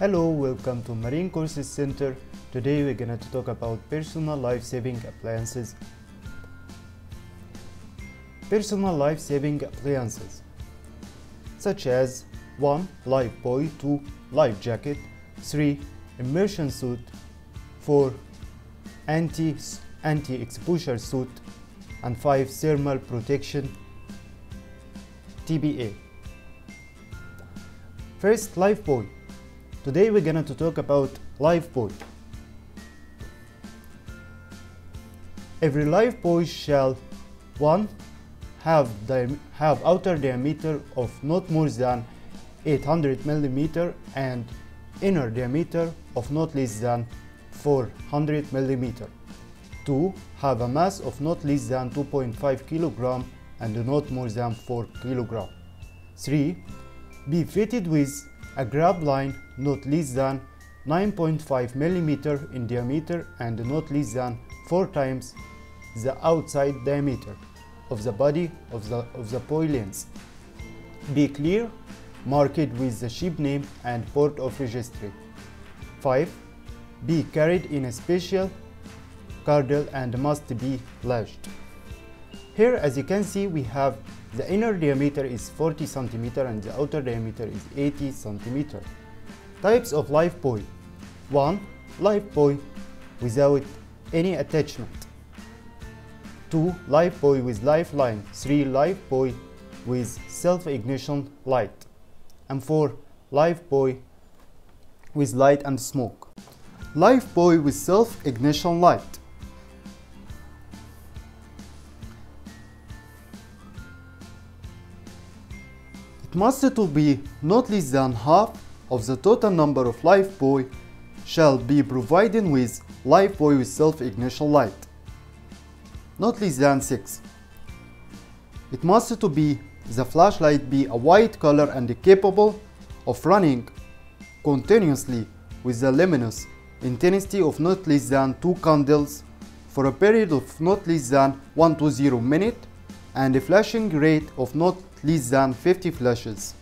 Hello, welcome to Marine Courses Center. Today we're going to talk about personal life-saving appliances. Personal life-saving appliances such as 1. Life buoy, 2. Life jacket, 3. Immersion suit, 4. Anti-exposure suit, and 5. Thermal protection TBA. First, life buoy. Today we're going to talk about life buoy. Every life buoy shall 1. have outer diameter of not more than 800 mm and inner diameter of not less than 400 mm. 2. Have a mass of not less than 2.5 kg and not more than 4 kg. 3. Be fitted with a grab line not less than 9.5 mm in diameter and not less than 4 times the outside diameter of the body of the buoy length. Be clear, marked with the ship name and port of registry. 5. Be carried in a special cradle and must be latched. Here, as you can see, we have the inner diameter is 40 cm and the outer diameter is 80 cm. Types of life buoy. 1. Life buoy without any attachment. 2. Life buoy with lifeline. 3. Life buoy with self-ignition light. And 4. Life buoy with light and smoke. Life buoy with self-ignition light. It must to be not less than half of the total number of life buoy shall be provided with life buoy with self-ignition light. Not less than 6. It must to be the flashlight be a white color and capable of running continuously with a luminous intensity of not less than 2 candles for a period of not less than 120 minutes and a flashing rate of not less than 50 flashes,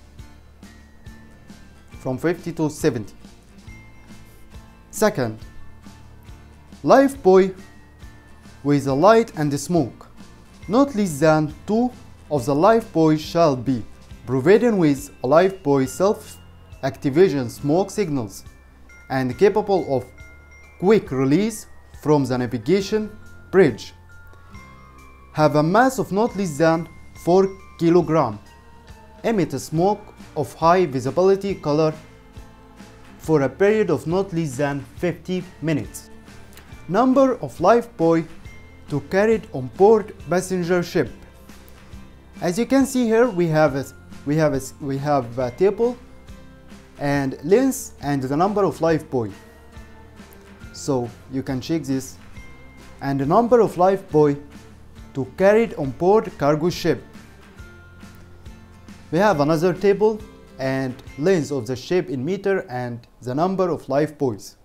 from 50 to 70. Second, life buoy with a light and smoke. Not less than 2 of the life buoys shall be provided with a life buoy self-activation smoke signals and capable of quick release from the navigation bridge. Have a mass of not less than 4 kg. Emit smoke of high visibility color for a period of not less than 50 minutes. Number of life buoy to carried on board passenger ship. As you can see here, we have a table and length and the number of life buoy. So you can check this, and the number of life buoy to carried on board cargo ship. We have another table and length of the ship in meter and the number of life buoys.